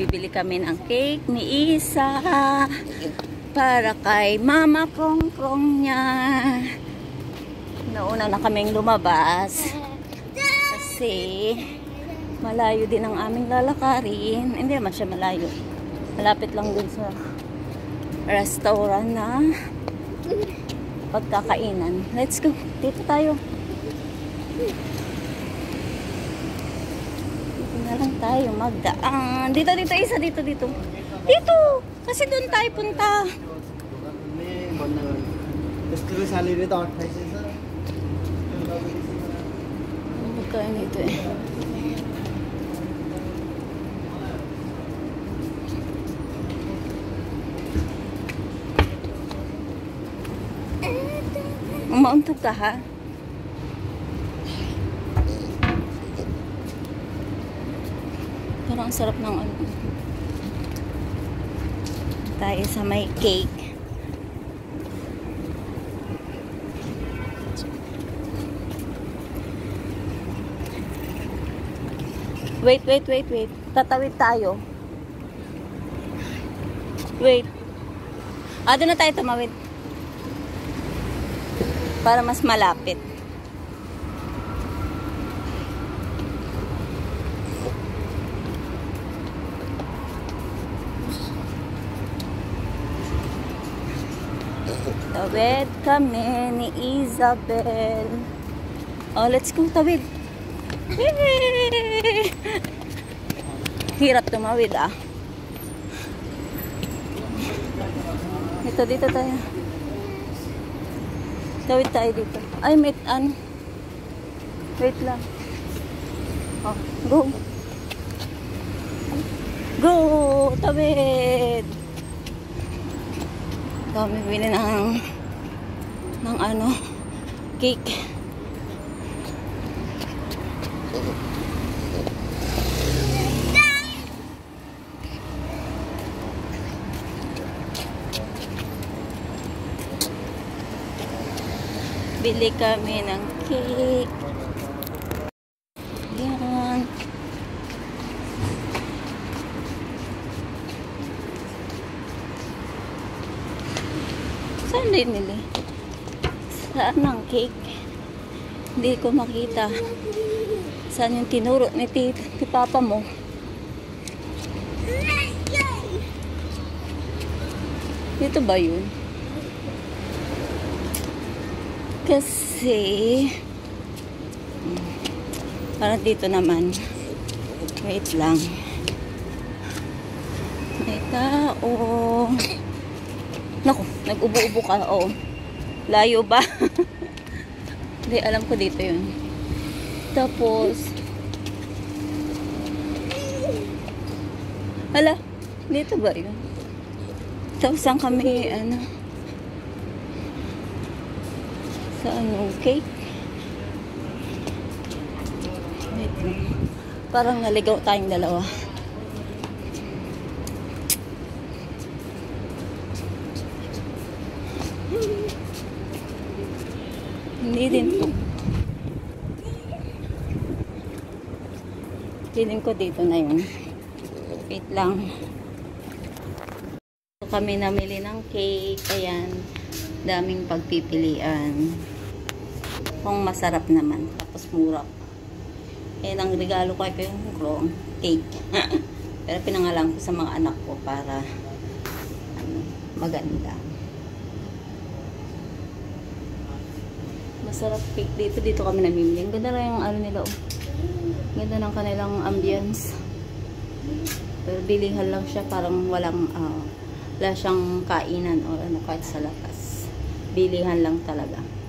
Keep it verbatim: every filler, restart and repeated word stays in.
bibili kami ng cake ni Isa para kay Mama Krong Krong niya. Nauna na kaming lumabas kasi malayo din ang aming lalakarin. Hindi naman siya malayo. Malapit lang dun sa restaurant na pagkakainan. Let's go. Dito tayo. Dito na lang tayo magdaan. Dito, dito, Isa. Dito, dito. Dito! Kasi doon tayo punta. Magkain ito eh. Umauntog ka ha? Parang ang sarap ng ano. Tayo sa may cake. Wait, wait, wait, wait. Tatawid tayo. Wait. Ah, doon na tayo tumawid. Para mas malapit. Tawid kami ni Isabel. Oh, let's go tawid. Hirap tumawid ah. Dito, dito tayo. Tawid tayo dito. Ay, may ano. Wait lang. Oh, go. Go! Tawid! Kami bili ng ng ano, cake. Bili kami ng cake. Yan. Saan din nili? Saan ang cake? Hindi ko makita. Saan yung tinuro ni tita, ni papa mo? Dito ba yun? Kasi parang dito naman. Wait lang. May tao. Naku, nag-ubo-ubo ka. Oo. Layo ba? Hindi, alam ko dito yun. Tapos hala, dito ba yun? Tapos saan kami ano sa anong cake? Wait lang. Parang naligaw tayong dalawa. Hindi din po. Feeling ko dito na yun. Wait lang. So, kami namili ng cake. Ayan. Daming pagpipilian. Kung masarap naman. Tapos mura. Eh, ang regalo ko ay yung cake. Pero pinangalan ko sa mga anak ko para ano, maganda. Masarap cake dito. Dito kami namimili. Ang ganda lang yung ano nila. Oh. Ganda ng kanilang ambience. Pero bilihan lang siya. Parang walang uh, wala siyang kainan o ano kahit sa labas. Bilihan lang talaga.